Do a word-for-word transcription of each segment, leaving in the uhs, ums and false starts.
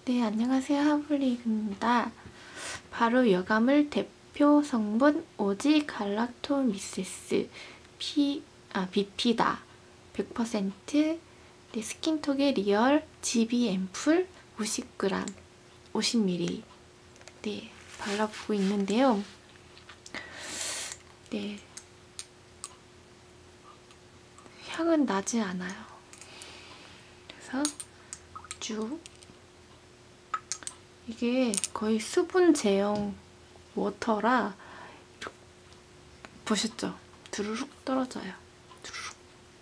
네, 안녕하세요. 하블리입니다. 바로 여감을 대표 성분 오지 갈락토미세스 피, 아, 비피다 백 퍼센트 네, 스킨톡의 리얼 지비 앰플 오십 그램 오십 밀리리터 네, 발라보고 있는데요. 네, 향은 나지 않아요. 그래서 쭉 이게 거의 수분 제형 워터라 보셨죠? 두루룩 떨어져요. 두루룩.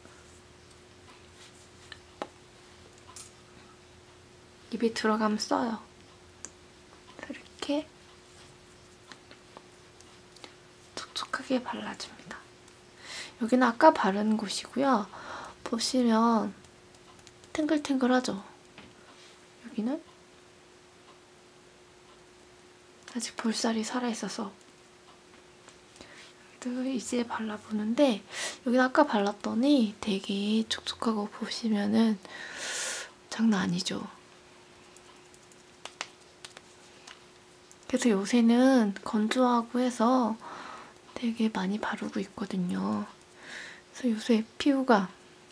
입에 들어가면 써요. 이렇게 촉촉하게 발라줍니다. 여기는 아까 바른 곳이고요. 보시면 탱글탱글하죠? 여기는 아직 볼살이 살아있어서 이제 발라보는데 여기 아까 발랐더니 되게 촉촉하고 보시면은 장난 아니죠? 그래서 요새는 건조하고 해서 되게 많이 바르고 있거든요. 그래서 요새 피부가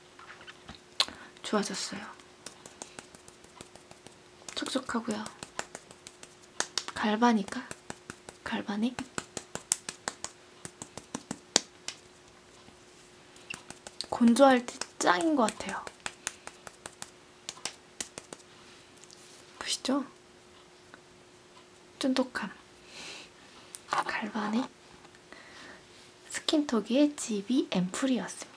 좋아졌어요. 촉촉하고요. 갈바니까 갈바닉 건조할 때 짱인 것 같아요. 보시죠? 쫀득함. 갈바닉 스킨톡의 지비 앰플이었습니다.